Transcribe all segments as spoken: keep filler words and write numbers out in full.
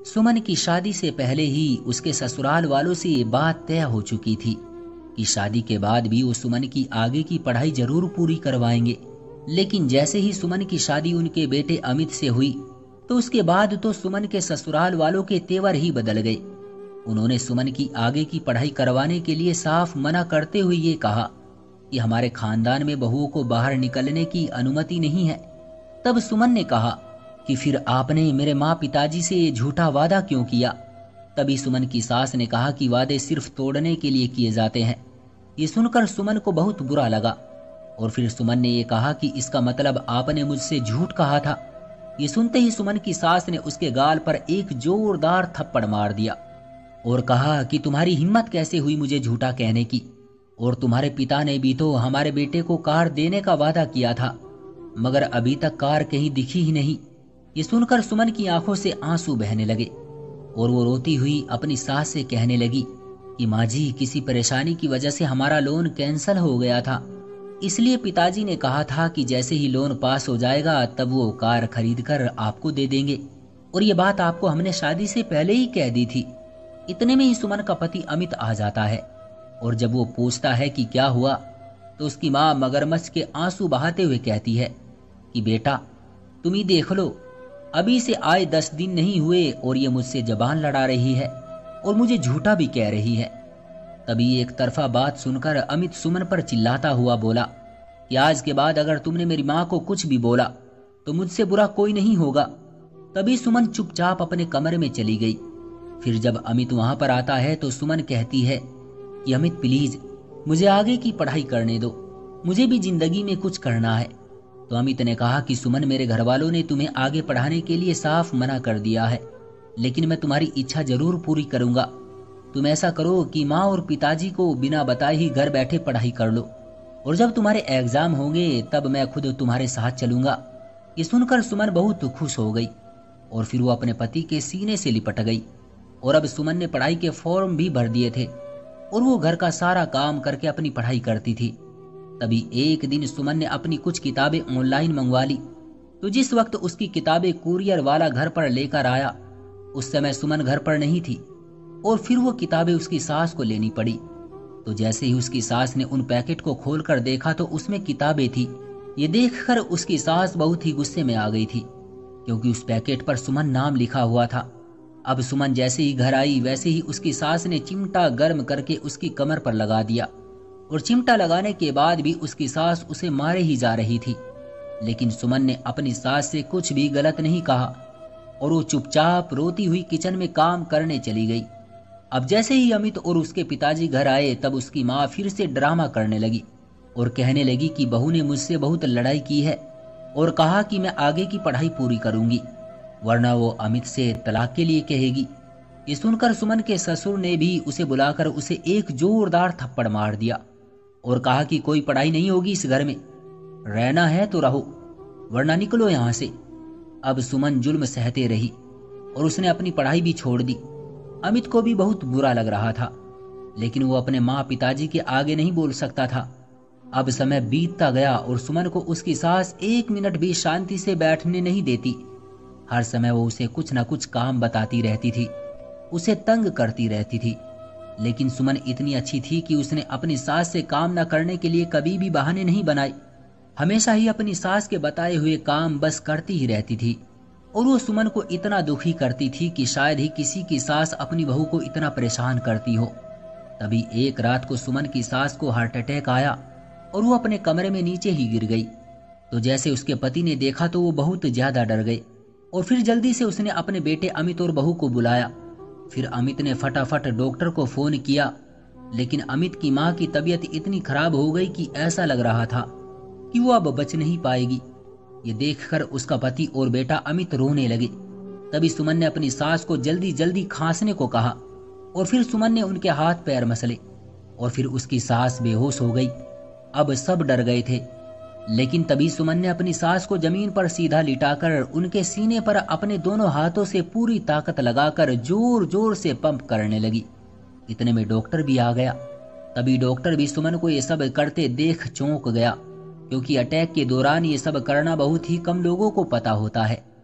सुमन की शादी से पहले ही उसके ससुराल वालों से ये बात तय हो चुकी थी कि शादी के बाद भी वो सुमन की आगे की पढ़ाई जरूर पूरी करवाएंगे। लेकिन जैसे ही सुमन की शादी उनके बेटे अमित से हुई तो उसके बाद तो सुमन के ससुराल वालों के तेवर ही बदल गए। उन्होंने सुमन की आगे की पढ़ाई करवाने के लिए साफ मना करते हुए ये कहा कि हमारे खानदान में बहुओं को बाहर निकलने की अनुमति नहीं है। तब सुमन ने कहा कि फिर आपने मेरे माँ पिताजी से ये झूठा वादा क्यों किया। तभी सुमन की सास ने कहा कि वादे सिर्फ तोड़ने के लिए किए जाते हैं। ये सुनकर सुमन को बहुत बुरा लगा और फिर सुमन ने ये कहा कि इसका मतलब आपने मुझसे झूठ कहा था। ये सुनते ही सुमन की सास ने उसके गाल पर एक जोरदार थप्पड़ मार दिया और कहा कि तुम्हारी हिम्मत कैसे हुई मुझे झूठा कहने की, और तुम्हारे पिता ने भी तो हमारे बेटे को कार देने का वादा किया था, मगर अभी तक कार कहीं दिखी ही नहीं। ये सुनकर सुमन की आंखों से आंसू बहने लगे और वो रोती हुई अपनी सास से कहने लगी कि माँ जी, किसी परेशानी की वजह से हमारा लोन कैंसिल हो गया था, इसलिए पिताजी ने कहा था कि जैसे ही लोन पास हो जाएगा तब वो कार खरीद कर आपको दे देंगे, और ये बात आपको हमने शादी से पहले ही कह दी थी। इतने में ही सुमन का पति अमित आ जाता है और जब वो पूछता है कि क्या हुआ तो उसकी माँ मगरमच्छ के आंसू बहाते हुए कहती है कि बेटा तुम ही देख लो, अभी से आए दस दिन नहीं हुए और ये मुझसे जबान लड़ा रही है और मुझे झूठा भी कह रही है। तभी एक तरफा बात सुनकर अमित सुमन पर चिल्लाता हुआ बोला कि आज के बाद अगर तुमने मेरी माँ को कुछ भी बोला तो मुझसे बुरा कोई नहीं होगा। तभी सुमन चुपचाप अपने कमरे में चली गई। फिर जब अमित वहां पर आता है तो सुमन कहती है कि अमित प्लीज मुझे आगे की पढ़ाई करने दो, मुझे भी जिंदगी में कुछ करना है। तो अमित ने कहा कि सुमन, मेरे घर वालों ने तुम्हें आगे पढ़ाने के लिए साफ मना कर दिया है, लेकिन मैं तुम्हारी इच्छा जरूर पूरी करूंगा। तुम ऐसा करो कि माँ और पिताजी को बिना बताए ही घर बैठे पढ़ाई कर लो, और जब तुम्हारे एग्जाम होंगे तब मैं खुद तुम्हारे साथ चलूंगा। ये सुनकर सुमन बहुत खुश हो गई और फिर वो अपने पति के सीने से लिपट गई। और अब सुमन ने पढ़ाई के फॉर्म भी भर दिए थे और वो घर का सारा काम करके अपनी पढ़ाई करती थी। तभी एक दिन सुमन ने अपनी कुछ किताबें ऑनलाइन मंगवा ली, तो जिस वक्त उसकी किताबें कुरियर वाला घर पर लेकर आया उस समय सुमन घर पर नहीं थी और फिर वो किताबें उसकी सास को लेनी पड़ी। तो जैसे ही उसकी सास ने उन पैकेट को खोलकर देखा तो उसमें किताबें थी। ये देखकर उसकी सास बहुत ही गुस्से में आ गई थी क्योंकि उस पैकेट पर सुमन नाम लिखा हुआ था। अब सुमन जैसे ही घर आई वैसे ही उसकी सास ने चिमटा गर्म करके उसकी कमर पर लगा दिया, और चिमटा लगाने के बाद भी उसकी सास उसे मारे ही जा रही थी। लेकिन सुमन ने अपनी सास से कुछ भी गलत नहीं कहा और वो चुपचाप रोती हुई किचन में काम करने चली गई। अब जैसे ही अमित और उसके पिताजी घर आए तब उसकी माँ फिर से ड्रामा करने लगी और कहने लगी कि बहू ने मुझसे बहुत लड़ाई की है और कहा कि मैं आगे की पढ़ाई पूरी करूंगी, वरना वो अमित से तलाक के लिए कहेगी। ये सुनकर सुमन के ससुर ने भी उसे बुलाकर उसे एक जोरदार थप्पड़ मार दिया और कहा कि कोई पढ़ाई नहीं होगी इस घर में, रहना है तो रहो वरना निकलो यहाँ से। अब सुमन जुल्म सहते रही और उसने अपनी पढ़ाई भी छोड़ दी। अमित को भी बहुत बुरा लग रहा था, लेकिन वो अपने माँ पिताजी के आगे नहीं बोल सकता था। अब समय बीतता गया और सुमन को उसकी सास एक मिनट भी शांति से बैठने नहीं देती। हर समय वो उसे कुछ न कुछ काम बताती रहती थी, उसे तंग करती रहती थी। लेकिन सुमन इतनी अच्छी थी कि उसने अपनी सास से काम न करने के लिए कभी भी बहाने नहीं बनाए। हमेशा ही अपनी सास के बताए हुए काम बस करती ही रहती थी और वो सुमन को इतना दुखी करती थी कि शायद ही किसी की सास अपनी बहू को इतना परेशान करती हो। तभी एक रात को सुमन की सास को हार्ट अटैक आया और वो अपने कमरे में नीचे ही गिर गई। तो जैसे उसके पति ने देखा तो वो बहुत ज्यादा डर गए और फिर जल्दी से उसने अपने बेटे अमित और बहू को बुलाया। फिर अमित ने फटाफट डॉक्टर को फोन किया, लेकिन अमित की माँ की तबीयत इतनी खराब हो गई कि ऐसा लग रहा था कि वो अब बच नहीं पाएगी। ये देखकर उसका पति और बेटा अमित रोने लगे। तभी सुमन ने अपनी सास को जल्दी जल्दी खांसने को कहा और फिर सुमन ने उनके हाथ पैर मसले और फिर उसकी सास बेहोश हो गई। अब सब डर गए थे, लेकिन तभी सुमन ने अपनी सास को जमीन पर सीधा लिटाकर उनके सीने पर अपने दोनों हाथों से पूरी ताकत लगाकर जोर जोर से पंप करने लगी। इतने में डॉक्टर भी आ गया। तभी डॉक्टर भी सुमन को ये सब करते देख चौंक गया, क्योंकि अटैक के दौरान ये सब करना बहुत ही कम लोगों को पता होता है।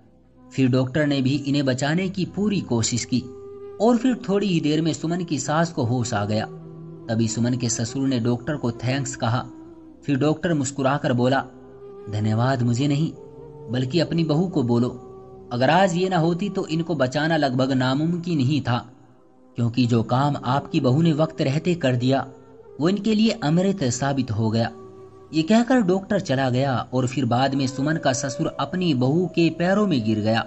फिर डॉक्टर ने भी इन्हें बचाने की पूरी कोशिश की और फिर थोड़ी ही देर में सुमन की सास को होश आ गया। तभी सुमन के ससुर ने डॉक्टर को थैंक्स कहा। फिर डॉक्टर मुस्कुराकर बोला, धन्यवाद मुझे नहीं बल्कि अपनी बहू को बोलो। अगर आज ये ना होती तो इनको बचाना लगभग नामुमकिन ही था, क्योंकि जो काम आपकी बहू ने वक्त रहते कर दिया वो इनके लिए अमृत साबित हो गया। ये कहकर डॉक्टर चला गया और फिर बाद में सुमन का ससुर अपनी बहू के पैरों में गिर गया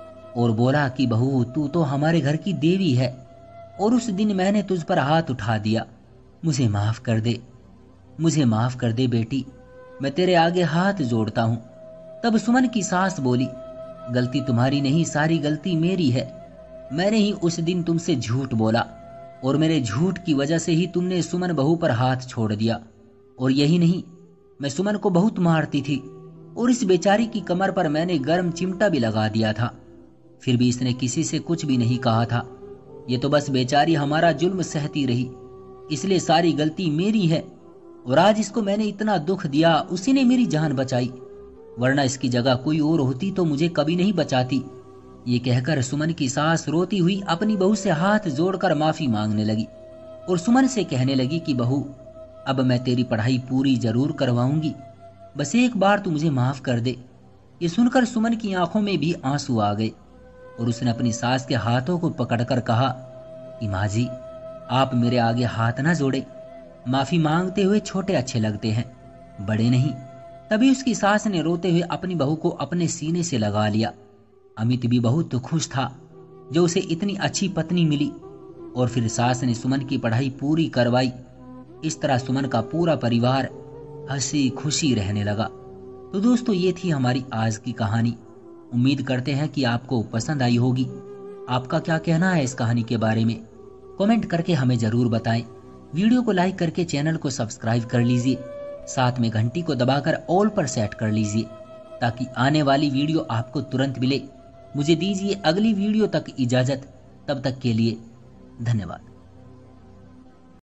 और बोला कि बहू, तू तो हमारे घर की देवी है और उस दिन मैंने तुझ पर हाथ उठा दिया। मुझे माफ कर दे, मुझे माफ कर दे बेटी, मैं तेरे आगे हाथ जोड़ता हूँ। तब सुमन की सास बोली, गलती तुम्हारी नहीं, सारी गलती मेरी है। मैंने ही उस दिन तुमसे झूठ बोला और मेरे झूठ की वजह से ही तुमने सुमन बहू पर हाथ छोड़ दिया। और यही नहीं, मैं सुमन को बहुत मारती थी और इस बेचारी की कमर पर मैंने गर्म चिमटा भी लगा दिया था, फिर भी इसने किसी से कुछ भी नहीं कहा था। ये तो बस बेचारी हमारा जुल्म सहती रही, इसलिए सारी गलती मेरी है और आज इसको मैंने इतना दुख दिया, उसी ने मेरी जान बचाई, वरना इसकी जगह कोई और होती तो मुझे कभी नहीं बचाती। ये कहकर सुमन की सास रोती हुई अपनी बहू से हाथ जोड़कर माफी मांगने लगी और सुमन से कहने लगी कि बहू, अब मैं तेरी पढ़ाई पूरी जरूर करवाऊंगी, बस एक बार तू मुझे माफ कर दे। ये सुनकर सुमन की आंखों में भी आंसू आ गए और उसने अपनी सास के हाथों को पकड़कर कहा कि माँ जी, आप मेरे आगे हाथ ना जोड़े, माफी मांगते हुए छोटे अच्छे लगते हैं, बड़े नहीं। तभी उसकी सास ने रोते हुए अपनी बहू को अपने सीने से लगा लिया। अमित भी बहुत खुश था जो उसे इतनी अच्छी पत्नी मिली और फिर सास ने सुमन की पढ़ाई पूरी करवाई। इस तरह सुमन का पूरा परिवार हंसी खुशी रहने लगा। तो दोस्तों, ये थी हमारी आज की कहानी। उम्मीद करते हैं कि आपको पसंद आई होगी। आपका क्या कहना है इस कहानी के बारे में, कमेंट करके हमें जरूर बताएं। वीडियो को लाइक करके चैनल को सब्सक्राइब कर लीजिए, साथ में घंटी को दबाकर ऑल पर सेट कर लीजिए ताकि आने वाली वीडियो आपको तुरंत मिले। मुझे दीजिए अगली वीडियो तक इजाजत, तब तक के लिए धन्यवाद।